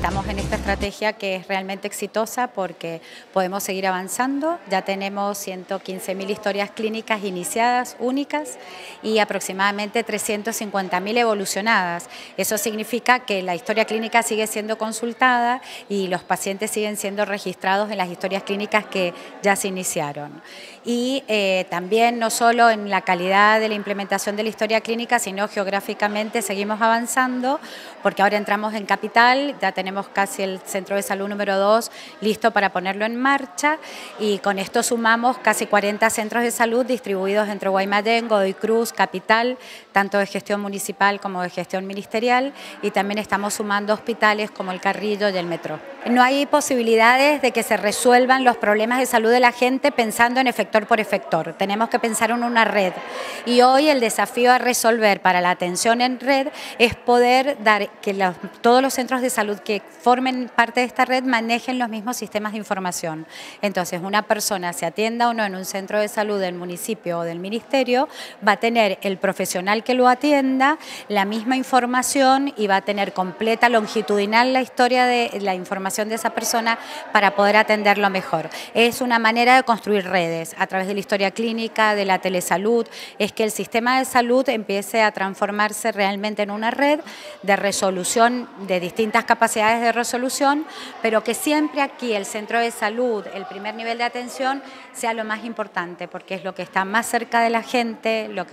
estamos en esta estrategia que es realmente exitosa porque podemos seguir avanzando. Ya tenemos 115.000 historias clínicas iniciadas, únicas, y aproximadamente 350.000 evolucionadas. Eso significa que la historia clínica sigue siendo consultada y los pacientes siguen siendo registrados en las historias clínicas que ya se iniciaron. Y también no solo en la calidad de la implementación de la historia clínica, sino geográficamente seguimos avanzando, porque ahora entramos en Capital, ya tenemos casi el centro de salud número 2 listo para ponerlo en marcha, y con esto sumamos casi 40 centros de salud distribuidos entre Guaymallén, Godoy Cruz, Capital, tanto de gestión municipal como de gestión ministerial, y también estamos sumando hospitales como el Carrillo y el Metro. No hay posibilidades de que se resuelvan los problemas de salud de la gente pensando en efector por efector. Tenemos que pensar en una red. Y hoy el desafío a resolver para la atención en red es poder dar que todos los centros de salud que formen parte de esta red manejen los mismos sistemas de información. Entonces, una persona, se atienda o no en un centro de salud del municipio o del ministerio, va a tener el profesional que lo atienda, la misma información, y va a tener completa, longitudinal la historia de la información de esa persona para poder atenderlo mejor. Es una manera de construir redes a través de la historia clínica, de la telesalud, es que el sistema de salud empiece a transformarse realmente en una red de resolución, de distintas capacidades de resolución, pero que siempre aquí el centro de salud, el primer nivel de atención, sea lo más importante, porque es lo que está más cerca de la gente, la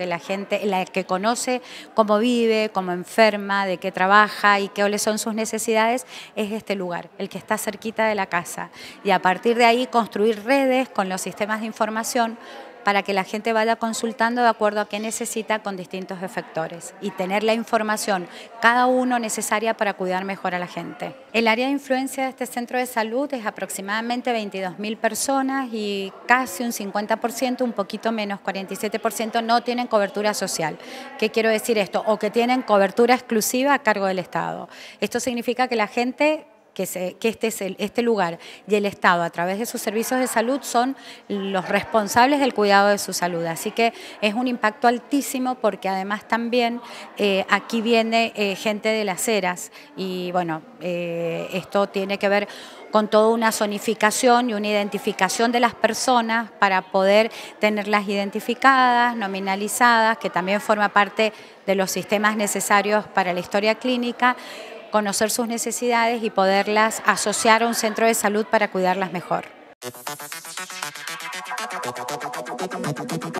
que conoce cómo vive, cómo enferma, de qué trabaja y cuáles son sus necesidades, es este lugar, el que está cerquita de la casa. Y a partir de ahí construir redes con los sistemas de información para que la gente vaya consultando de acuerdo a qué necesita con distintos efectores y tener la información, cada uno necesaria para cuidar mejor a la gente. El área de influencia de este centro de salud es aproximadamente 22.000 personas y casi un 50%, un poquito menos, 47%, no tienen cobertura social. ¿Qué quiero decir esto? O que tienen cobertura exclusiva a cargo del Estado. Esto significa que la gente este lugar y el Estado, a través de sus servicios de salud, son los responsables del cuidado de su salud. Así que es un impacto altísimo, porque además también aquí viene gente de las eras, y bueno, esto tiene que ver con toda una zonificación y una identificación de las personas para poder tenerlas identificadas, nominalizadas, que también forma parte de los sistemas necesarios para la historia clínica, conocer sus necesidades y poderlas asociar a un centro de salud para cuidarlas mejor.